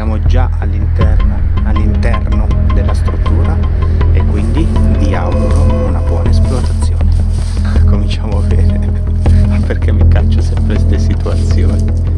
siamo già all'interno della struttura e quindi vi auguro una buona esplorazione. Cominciamo bene, perché mi caccio sempre queste situazioni.